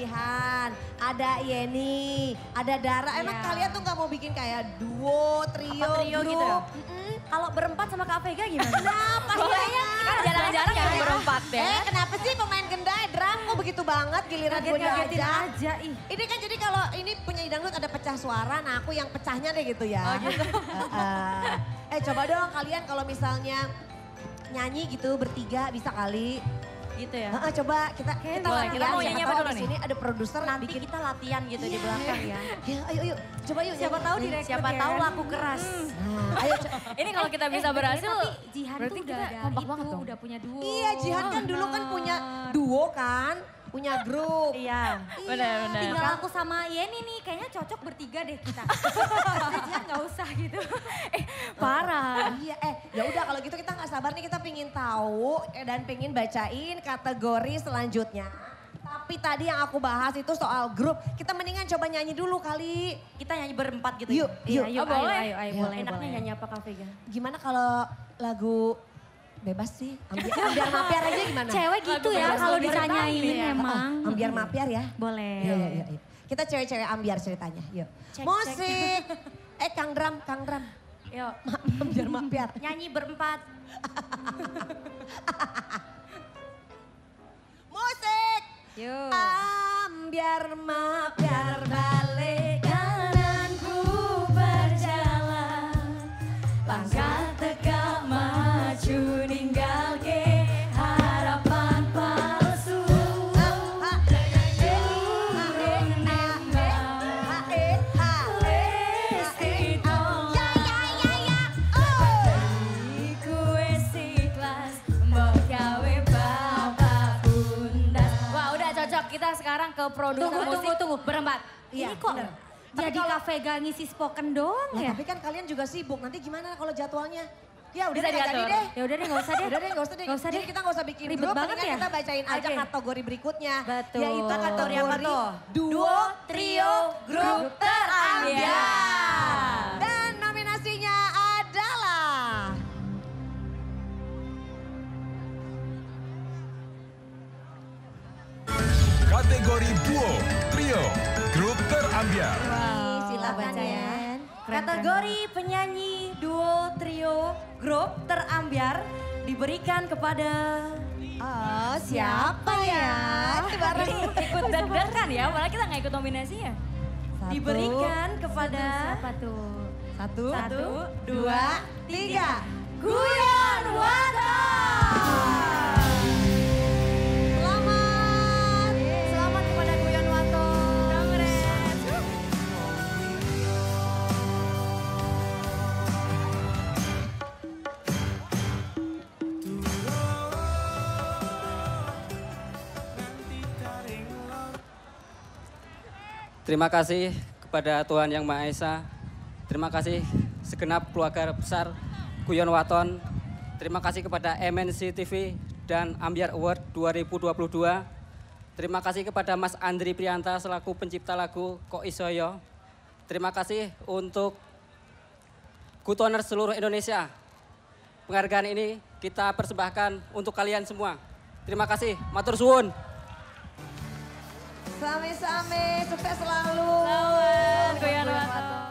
Jihan, ada Yeni, ada Dara. Emang kalian tuh gak mau bikin kayak duo, trio, grup? Gitu ya? Kalau berempat sama Kak Vega gimana? Nah, pastinya. Kan jarang-jarang ya berempat ya. Kenapa sih pemain gendai drum kok begitu banget giliran gue aja. Ini kan jadi kalau ini penyanyi dangdut ada pecah suara, nah aku yang pecahnya deh gitu ya. Oh gitu. Coba dong kalian kalau misalnya nyanyi gitu bertiga bisa kali. Gitu ya. Coba kita latihan. Kita mau nyanyi apa dulu nih? Sini ada produser nanti kita latihan gitu di belakang ya. Ya, ayo. Coba yuk. Siapa tahu direktur. Siapa tahu laku keras. Nah, ayo. Ini kalau kita bisa berhasil, tapi Jihan berarti tuh kita udah kompak banget dong. udah punya duo. Iya, Jihan kan dulu kan punya duo kan, punya grup. Iya, benar-benar. Tinggal aku sama Yeni nih, kayaknya cocok bertiga deh kita. Jihan gak usah gitu. Parah. Iya, ya udah kalau gitu kita nggak sabar nih, kita pingin tahu dan pingin bacain kategori selanjutnya. Tapi tadi yang aku bahas itu soal grup, kita mendingan coba nyanyi dulu kali. Kita nyanyi berempat gitu. Yuk, ya? yuk. Ayo, boleh. Enaknya nyanyi apa Kak Vega? Gimana kalau lagu bebas sih? Ambiar mapiar aja gimana? Cewek gitu ya kalau ditanyain emang. Ambiar mapiar ya? Boleh. Iya. Kita cewek-cewek ambiar ceritanya, yuk. Musik. Kang Dram. Yuk. Ambiar mapiar. Nyanyi berempat. Musik. Yuk. Ambiar mapiar balik Kananku berjalan, langkah tegak maju ninggal ke harapan palsu. Kita sekarang ke produser musik. Tunggu. Berempat. Iya, Ini kok bener. jadi Kak Vega ngisi spoken doang Nah, ya? tapi kan kalian juga sibuk, nanti gimana kalau jadwalnya? Ya udah Bisa deh, nggak diatur. jadi deh. Ya udah deh nggak usah deh. Udah deh, nggak usah deh. Nggak usah Jadi deh. kita nggak usah bikin Ribet grup, banget mendingan ya? kita bacain aja Oke. kategori berikutnya. Betul. Yaitu kategori apa tuh? duo, trio, grup terambiar. Dan nominasinya adalah... Kategori duo, trio, grup terambiar. Silakan baca ya. Kategori penyanyi duo, trio, grup terambiar diberikan kepada... Oh, siapa ya? Itu bareng. Ikut deg-degan ya, malah kita nggak ikut nominasinya. Diberikan kepada... Siapa tuh? Satu, Satu, dua, tiga. Guyon Waton. Selamat kepada Guyon Waton. Congrats. Terima kasih kepada Tuhan Yang Maha Esa. Terima kasih segenap keluarga besar Guyon Waton. Terima kasih kepada MNC TV dan Ambiar Award 2022. Terima kasih kepada Mas Andri Prianta selaku pencipta lagu Kok Isoyo. Terima kasih untuk Good Owner seluruh Indonesia. Penghargaan ini kita persembahkan untuk kalian semua. Terima kasih, matur suwun. Sami-sami, sukses selalu. Selamat, Guyon Waton.